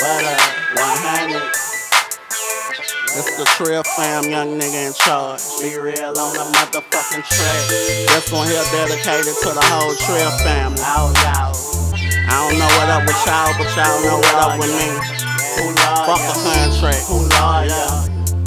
What up? 100. It's the Trill fam, young nigga in charge. Be real on the motherfucking track. This one here dedicated to the whole Trill family. I don't know what up with y'all, but y'all know what up with me. Fuck a contract.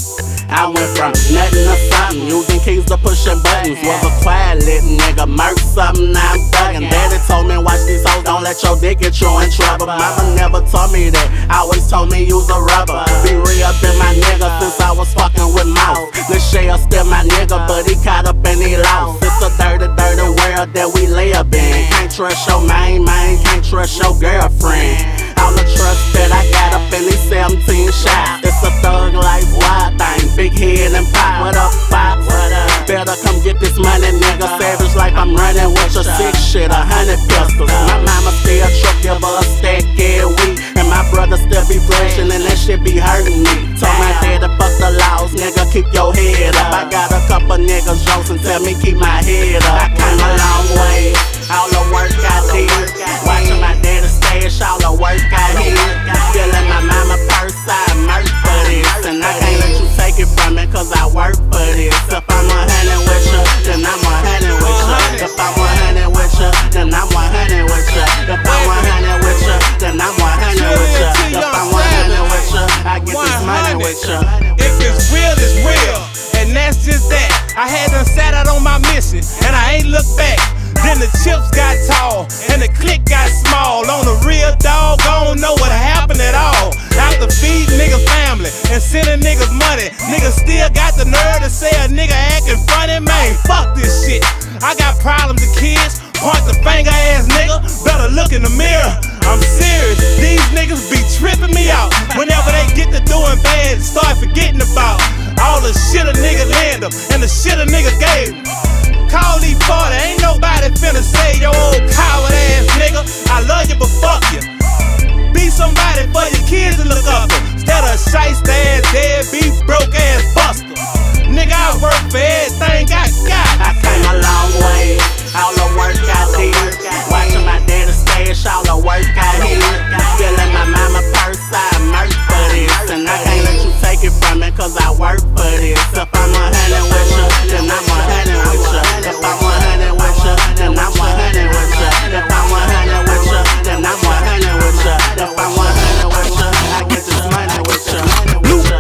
I went from nothing to something, using keys to pushing buttons. Was a quiet little nigga, murk something, now I'm bugging. Daddy told me watch these hoes, don't let your dick get you in trouble. Mama never told me that, always told me use a rubber. Be real, been my nigga since I was fucking with Mouse. Lachey still my nigga, but he caught up and he lost. It's a dirty, dirty world that we live in. Can't trust your main man, can't trust your girlfriend. All the trust that I got up in these 17 shots. It's a thug life, wild thing, big head and pop. What up, Fox? Better come get this money, nigga. Savage life, I'm running with your sick shit, 100 pistols. My mama still truck, give her a stack every week. And my brother still be brushing and that shit be hurting me. Told my dad to fuck the laws, nigga, keep your head up. I got a couple niggas jokes and tell me keep my head up. I came a long way, all the work I did. Watching my daddy stash, all the work I did. Feeling my mama purse, I murk for this. And I can't let you take it from me, cause I work for this. If I'm 100 with you, then I'm 100 with you. If I'm 100 with you, then I'm 100 with you. If I'm 100 with you, then I'm 100 with you. If I'm 100 with you, I get this money with you. If it's real, it's real, and that's just that. I had done sat out on my mission, and I ain't looked back. Then the chips got tall, and the clique got small. On the real dog, I don't know what happened at all. After feeding niggas family and sending niggas money, niggas still got the nerve to say a nigga acting funny. Man, fuck this shit. I got problems with kids, point the finger ass nigga, better look in the mirror. I'm serious, these niggas be tripping me out. Whenever they get to doing bad, start forgetting about all the shit a nigga land them and the shit a nigga gave them. Call these 40, ain't nobody finna say your old coward ass nigga. I love you but fuck you. Be somebody for your kids to look up to, instead of shiesty ass deadbeat broke ass buster. Nigga, I work for everything I got. I came a long way, all the work I did. Watching my daddy stash, all the work I did. Feeling my mama purse, I murk for this. And I can't let you take it from me, cause I work for this. If I'm 100 with you, then I'm 100.